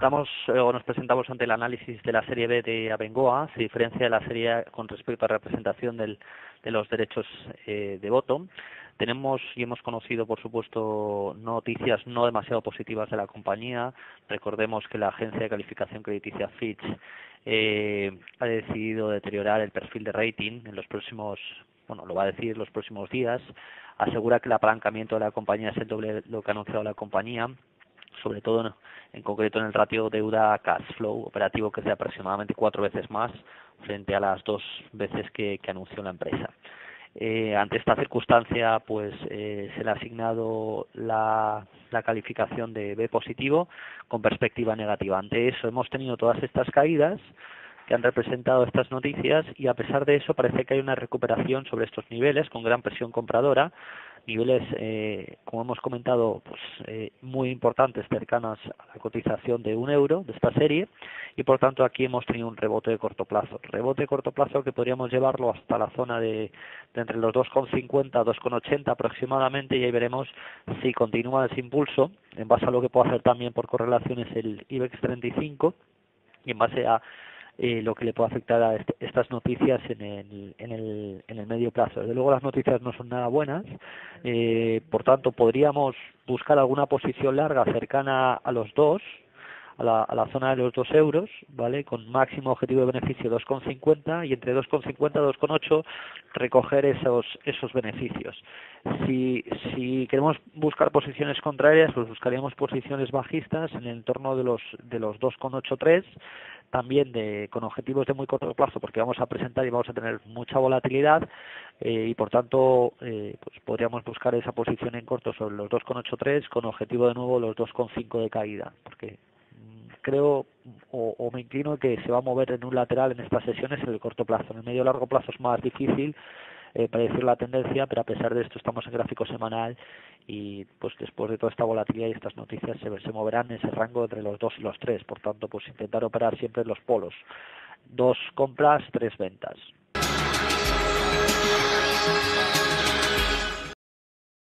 presentamos o nos presentamos ante el análisis de la serie B de Abengoa. Se diferencia de la serie A con respecto a representación de los derechos de voto. Tenemos y hemos conocido, por supuesto, noticias no demasiado positivas de la compañía. Recordemos que la agencia de calificación crediticia Fitch ha decidido deteriorar el perfil de rating en los próximos, lo va a decir los próximos días. Asegura que el apalancamiento de la compañía es el doble de lo que ha anunciado la compañía, sobre todo en concreto en el ratio deuda cash flow operativo, que es de aproximadamente 4 veces más frente a las 2 veces que anunció la empresa. Ante esta circunstancia, pues se le ha asignado la calificación de B positivo con perspectiva negativa. Ante eso hemos tenido todas estas caídas que han representado estas noticias, y a pesar de eso parece que hay una recuperación sobre estos niveles con gran presión compradora, niveles, como hemos comentado, muy importantes, cercanas a la cotización de 1 euro de esta serie, y por tanto aquí hemos tenido un rebote de corto plazo. Rebote de corto plazo que podríamos llevarlo hasta la zona de entre los 2,50 a 2,80 aproximadamente, y ahí veremos si continúa ese impulso, en base a lo que puede hacer también por correlaciones el IBEX 35, y en base a lo que le puede afectar a estas noticias en el medio plazo. Desde luego las noticias no son nada buenas, por tanto podríamos buscar alguna posición larga cercana a los 2, a la zona de los 2 euros, ¿vale? Con máximo objetivo de beneficio 2,50, y entre 2,50 y 2,8 recoger esos beneficios. Si queremos buscar posiciones contrarias, pues buscaríamos posiciones bajistas en el entorno de los 2,83, también con objetivos de muy corto plazo, porque vamos a presentar y vamos a tener mucha volatilidad, y por tanto pues podríamos buscar esa posición en corto sobre los 2,83 con objetivo de nuevo los 2,5 de caída, porque creo o me inclino que se va a mover en un lateral en estas sesiones en el corto plazo. En el medio largo plazo es más difícil predecir la tendencia, pero a pesar de esto estamos en gráfico semanal, y pues después de toda esta volatilidad y estas noticias se moverán en ese rango entre los 2 y los 3. Por tanto, pues intentar operar siempre en los polos: 2 compras, 3 ventas.